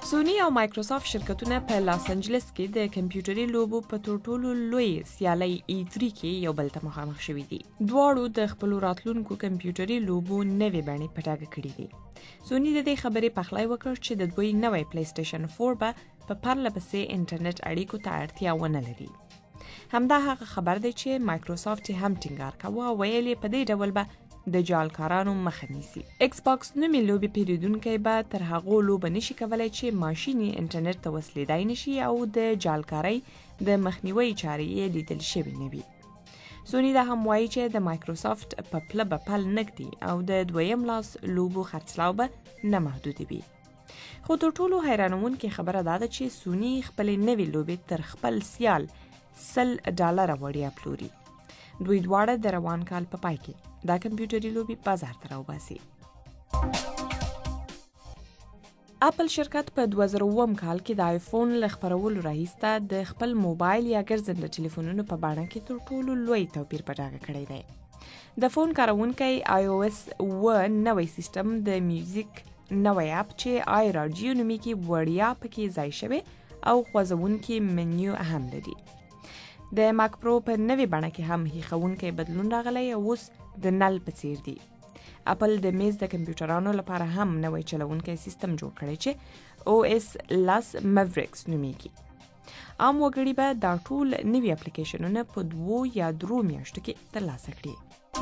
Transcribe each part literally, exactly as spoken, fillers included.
سوني او مایکروسافت شرکتونه په لاس انجلس کې د کمپیوټري لوبو په تر ټولو لوی سیالۍ ای تری کې یو بل ته مخامخ شوي دي. دواړو د خپلو راتلونکو کمپیوټري لوبو نوې بڼې په ډاګه کړي دي. سوني د دې خبرې پخلی وکړ چې د دوی نوی پلی سټیشن فور به په پرله پسې انټرنیټ اړیکو ته اړتیا ونه لري. همدا هغه خبر دی چې مایکروسافت هم ټینګار کاوه او ویل یې په دې ډول به د جعلکارانو مخه نیسي. ایکس باکس نومې لوبې پیرودونکی به تر هغو لوبه نشي کولی چې ماشین یې انټرنیټ ته وصلېدای نشي او د جعلکارۍ د مخنیوي چارې یې لیدل شوي نه وي. سوني دا هم وایي چې د مایکروسافت په پله به پل نږدي او د دویم لاس لوبو خرڅلاو به نه محدودې وي. خو تر ټولو حیرانوونکې خبره دا ده چې سوني خپلې نوې لوبې تر خپل سیال سل ډالره وړیا پلوري. دوی دواړه د روان کال په پای کې دا کمپیوټري لوبې بازار ته راوباسي. اپل شرکت په دوه زره اووم کال کې د آیفون له خپرولو راهیسته د خپل موبایل یا ګرځنده ټلیفونونو په بڼه کې تر ټولو لوی توپیر په ډاګه کړی دی. د فون کاروونکی آی او اس اوه نوی سیستم د میوزیک نوی اپ چې آی راډیو نومیږي وړیا پکې ځای شوی او خوځوونکي منیو هم لري. د ماک پرو په نوې بڼه کې هم هیښوونکی بدلون راغلی او اوس د نل په څیر دی. اپل د میز د کمپیوټرانو لپاره هم نوی چلوونکی سیستم جوړ کړی چې او اس لس میوریکس نومیږي. عام وګړي به دا ټول نوي اپلیکیشنونه په دوو یا درو میاشتو کې ترلاسه کړي.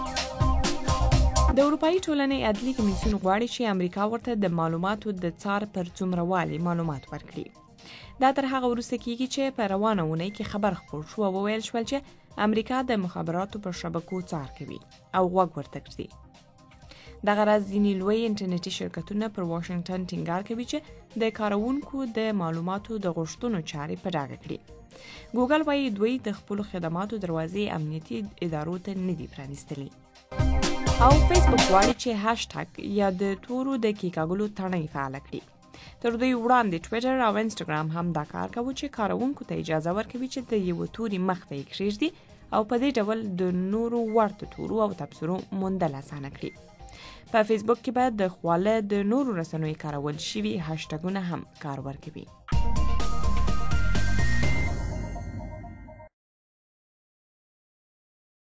د اروپایي ټولنې عدلي کمیسیون غواړي چې امریکا ورته د معلوماتو د څار پر څومروالي معلومات ورکړي. دا تر هغه وروسته کیږي چې په روانه اونۍ کې خبر خپور شو او وویل شول چې امریکا د مخابراتو پر شبکو څار کوي او غوږ ورته ږدي. دغه راز ځینې لوی انټرنیټي شرکتونه پر واشنګټن ټینګار کوي چې د کاروونکو د معلوماتو د غوښتنو چارې په ډاګه کړي. ګوګل وایي دوی د خپلو خدماتو دروازې امنیتي ادارو ته نه دي پرانیستلي. او فیسبوک غواړي چې هاشټاګ یا د تورو د کیکاږلو تڼۍ فعاله کړي. تر دوی وړاندې ټویټر او انسټاګرام هم دا کار کوي چې کاروونکو ته اجازه ورکوي چې د یو توري مخ ته یې کښېږدي او په دې ډول د نورو ورته تورو او تبصرو موندل اسانه کړي. په فیسبوک کې به د خواله د نورو رسنیو کارول شوي هاشټاګونه هم کار ورکوي.